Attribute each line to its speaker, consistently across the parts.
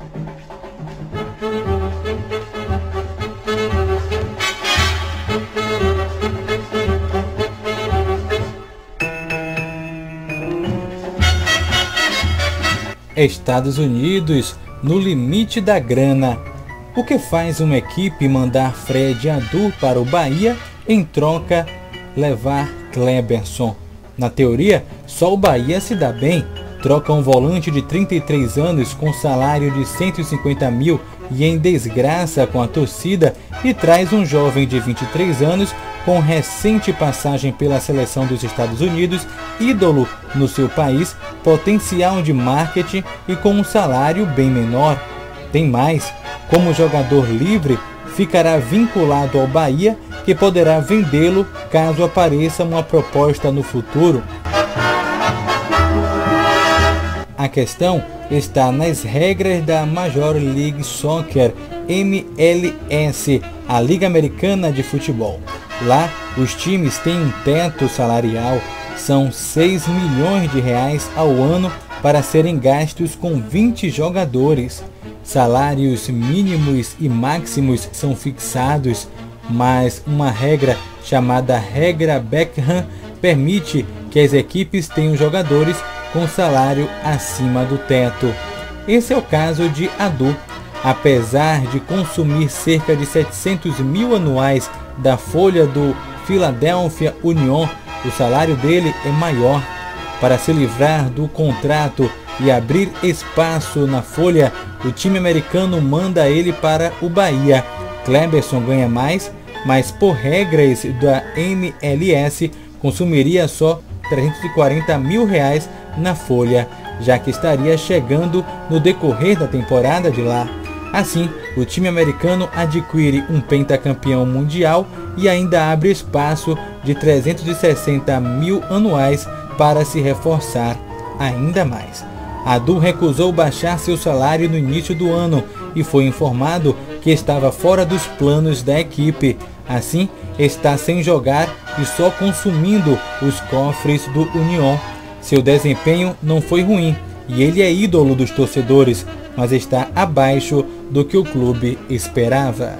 Speaker 1: Estados Unidos no limite da grana. O que faz uma equipe mandar Fred Adu para o Bahia em troca levar Kleberson? Na teoria, só o Bahia se dá bem. Troca um volante de 33 anos com salário de 150 mil e em desgraça com a torcida e traz um jovem de 23 anos com recente passagem pela seleção dos Estados Unidos, ídolo no seu país, potencial de marketing e com um salário bem menor. Tem mais, como jogador livre, ficará vinculado ao Bahia, que poderá vendê-lo caso apareça uma proposta no futuro. A questão está nas regras da Major League Soccer, MLS, a Liga Americana de Futebol. Lá, os times têm um teto salarial, são 6 milhões de reais ao ano para serem gastos com 20 jogadores. Salários mínimos e máximos são fixados, mas uma regra chamada Regra Beckham permite que as equipes tenham jogadores com salário acima do teto. Esse é o caso de Adu. Apesar de consumir cerca de 700 mil anuais da folha do Philadelphia Union, o salário dele é maior. Para se livrar do contrato e abrir espaço na folha, o time americano manda ele para o Bahia. Kleberson ganha mais, mas por regras da MLS consumiria só 340 mil reais na folha, já que estaria chegando no decorrer da temporada de lá. Assim, o time americano adquire um pentacampeão mundial e ainda abre espaço de 360 mil anuais para se reforçar ainda mais. Adu recusou baixar seu salário no início do ano e foi informado que estava fora dos planos da equipe. Assim, está sem jogar e só consumindo os cofres do Union. Seu desempenho não foi ruim e ele é ídolo dos torcedores, mas está abaixo do que o clube esperava.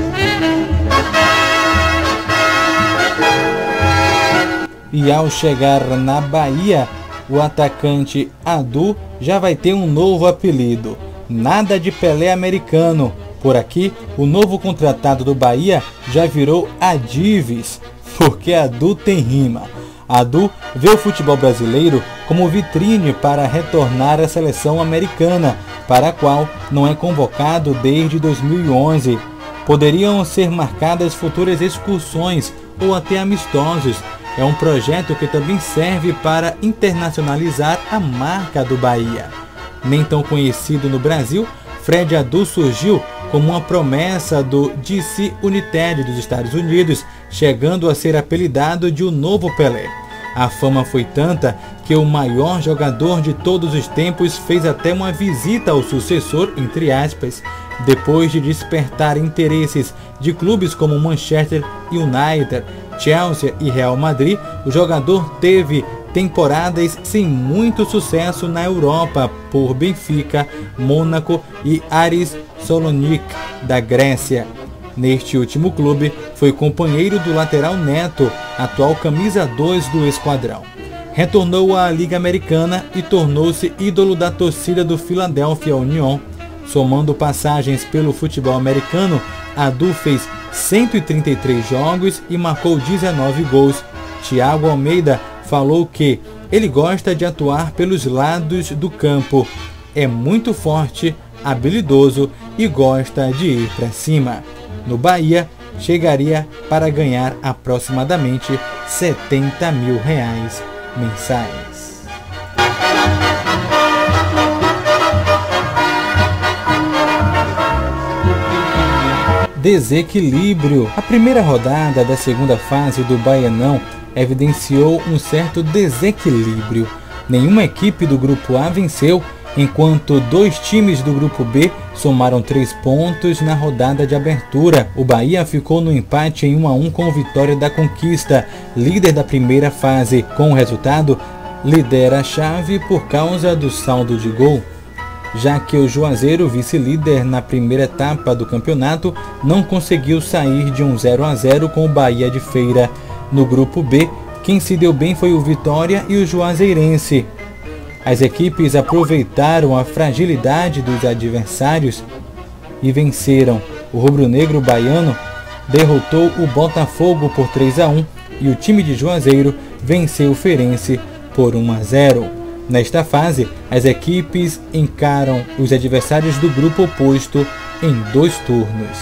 Speaker 1: E ao chegar na Bahia, o atacante Adu já vai ter um novo apelido. Nada de Pelé americano. Por aqui, o novo contratado do Bahia já virou Adives, porque Adu tem rima. Adu vê o futebol brasileiro como vitrine para retornar à seleção americana, para a qual não é convocado desde 2011. Poderiam ser marcadas futuras excursões ou até amistosos. É um projeto que também serve para internacionalizar a marca do Bahia. Nem tão conhecido no Brasil, Fred Adu surgiu como uma promessa do DC United dos Estados Unidos, chegando a ser apelidado de o novo Pelé. A fama foi tanta que o maior jogador de todos os tempos fez até uma visita ao sucessor, entre aspas, depois de despertar interesses de clubes como Manchester United, Chelsea e Real Madrid. O jogador teve temporadas sem muito sucesso na Europa por Benfica, Mônaco e Aris Salonique da Grécia. Neste último clube, foi companheiro do lateral Neto, atual camisa 2 do esquadrão. Retornou à Liga Americana e tornou-se ídolo da torcida do Philadelphia Union. Somando passagens pelo futebol americano, Adu fez 133 jogos e marcou 19 gols. Thiago Almeida falou que ele gosta de atuar pelos lados do campo. É muito forte, habilidoso e gosta de ir para cima. No Bahia, chegaria para ganhar aproximadamente 70 mil reais mensais. Desequilíbrio. A primeira rodada da segunda fase do Baianão evidenciou um certo desequilíbrio. Nenhuma equipe do grupo A venceu, enquanto dois times do grupo B somaram 3 pontos na rodada de abertura. O Bahia ficou no empate em 1-1 com Vitória da Conquista, líder da primeira fase. Com o resultado, lidera a chave por causa do saldo de gol. já que o Juazeiro, vice-líder na primeira etapa do campeonato, não conseguiu sair de um 0-0 com o Bahia de Feira. No grupo B, quem se deu bem foi o Vitória e o Juazeirense. As equipes aproveitaram a fragilidade dos adversários e venceram. O rubro-negro baiano derrotou o Botafogo por 3-1 e o time de Juazeiro venceu o Feirense por 1-0. Nesta fase, as equipes encaram os adversários do grupo oposto em 2 turnos.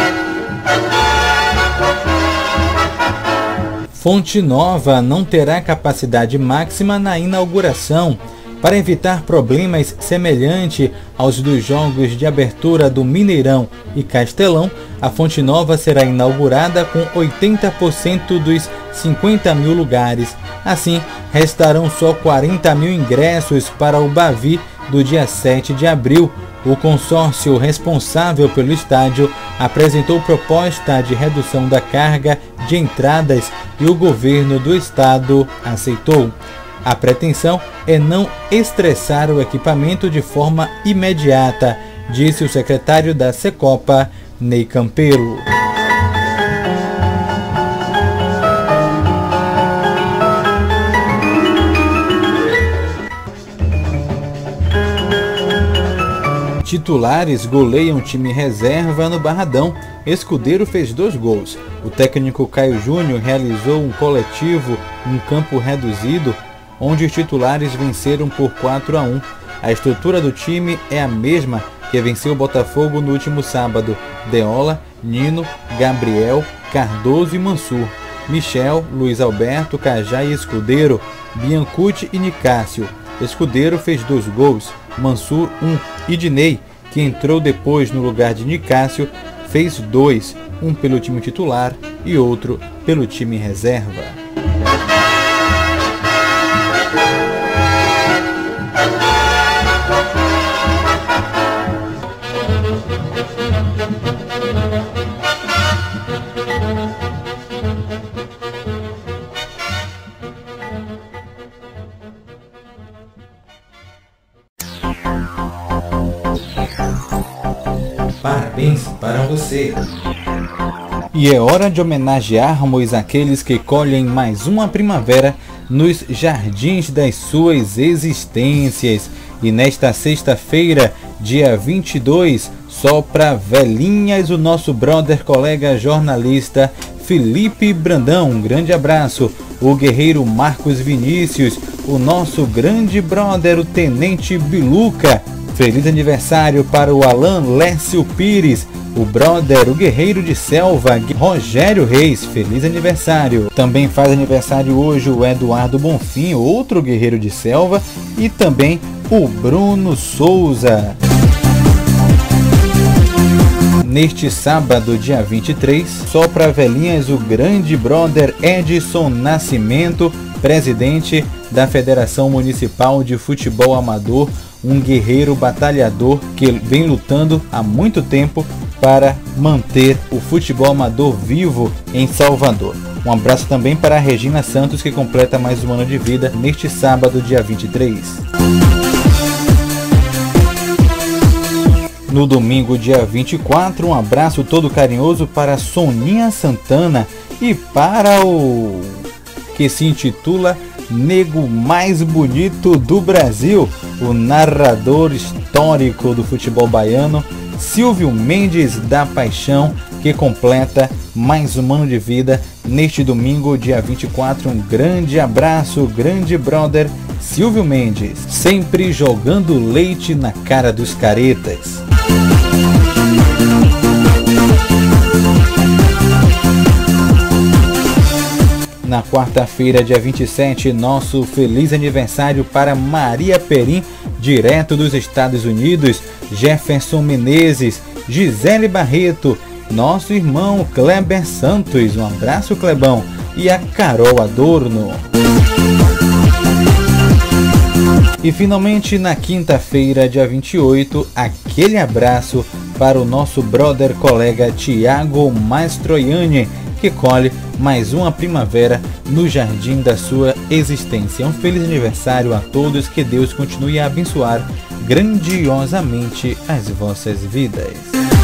Speaker 1: Fonte Nova não terá capacidade máxima na inauguração. Para evitar problemas semelhantes aos dos jogos de abertura do Mineirão e Castelão, a Fonte Nova será inaugurada com 80% dos 50 mil lugares. Assim, restarão só 40 mil ingressos para o Bavi do dia 7 de abril. O consórcio responsável pelo estádio apresentou proposta de redução da carga de entradas e o governo do estado aceitou. A pretensão é não estressar o equipamento de forma imediata, disse o secretário da Secopa, Ney Campelo. Titulares goleiam time reserva no Barradão. Escudeiro fez 2 gols. O técnico Caio Júnior realizou um coletivo em campo reduzido, onde os titulares venceram por 4-1. A estrutura do time é a mesma que venceu o Botafogo no último sábado. Deola, Nino, Gabriel, Cardoso e Mansur. Michel, Luiz Alberto, Cajá e Escudeiro, Biancucci e Nicásio. Escudeiro fez 2 gols, Mansur 1 e Dinei, que entrou depois no lugar de Nicásio, fez 2, um pelo time titular e outro pelo time reserva. Parabéns para você! E é hora de homenagearmos aqueles que colhem mais uma primavera nos jardins das suas existências. E nesta sexta-feira, dia 22, sopra velhinhas o nosso brother, colega jornalista Felipe Brandão. Um grande abraço. O guerreiro Marcos Vinícius, o nosso grande brother, o Tenente Biluca. Feliz aniversário para o Alan Lécio Pires, o brother, o guerreiro de selva, Rogério Reis. Feliz aniversário. Também faz aniversário hoje o Eduardo Bonfim, outro guerreiro de selva, e também o Bruno Souza. Neste sábado, dia 23, sopra velhinhas o grande brother Edson Nascimento, presidente da Federação Municipal de Futebol Amador, um guerreiro batalhador que vem lutando há muito tempo para manter o futebol amador vivo em Salvador. Um abraço também para a Regina Santos, que completa mais um ano de vida neste sábado, dia 23. No domingo, dia 24, um abraço todo carinhoso para Soninha Santana e para o que se intitula Nego Mais Bonito do Brasil, o narrador histórico do futebol baiano, Silvio Mendes da Paixão, que completa mais um ano de vida neste domingo, dia 24. Um grande abraço, grande brother Silvio Mendes, sempre jogando leite na cara dos caretas. Na quarta-feira, dia 27, nosso feliz aniversário para Maria Perim, direto dos Estados Unidos, Jefferson Menezes, Gisele Barreto, nosso irmão Kleber Santos, um abraço Clebão, e a Carol Adorno. E finalmente, na quinta-feira, dia 28, aquele abraço para o nosso brother colega Thiago Mastroianni, que colhe mais uma primavera no jardim da sua existência. Um feliz aniversário a todos, que Deus continue a abençoar grandiosamente as vossas vidas.